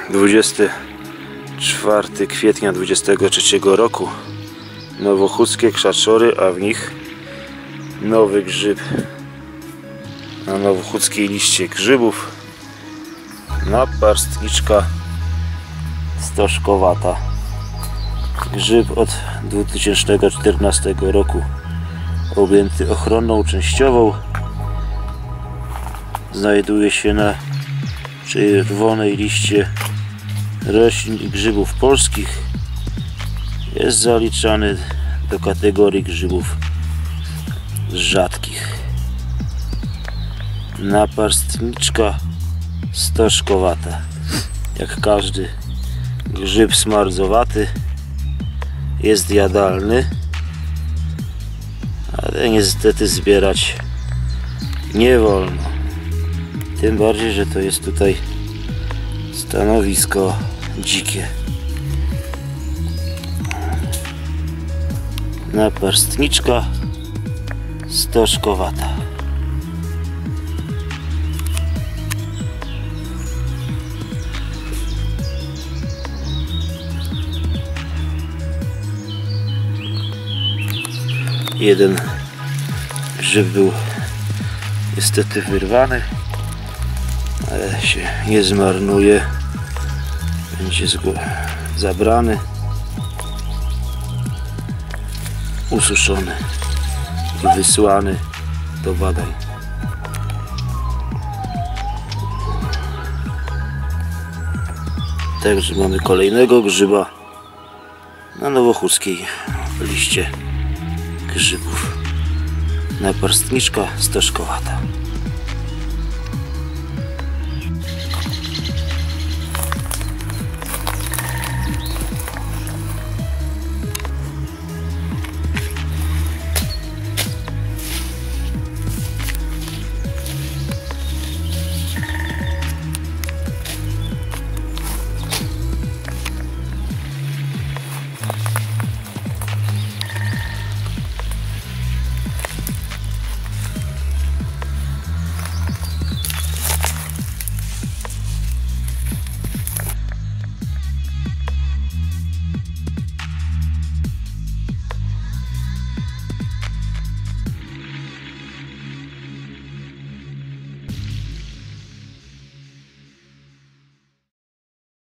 24 kwietnia 23 roku. Nowochódzkie krzaczory, a w nich nowy grzyb na nowochódzkiej liście grzybów. Naparstniczka stożkowata. Grzyb od 2014 roku objęty ochroną częściową. Znajduje się na czerwonej liście roślin i grzybów polskich. Jest zaliczany do kategorii grzybów rzadkich. Naparstniczka stożkowata. Jak każdy grzyb smardzowaty, jest jadalny, ale niestety zbierać nie wolno. Tym bardziej, że to jest tutaj stanowisko dzikie. Naparstniczka stożkowata. Jeden grzyb był niestety wyrwany, ale się nie zmarnuje. Będzie zabrany, ususzony i wysłany do badań. Także mamy kolejnego grzyba na nowochódzkiej liście grzybów. Naparstniczka stożkowata.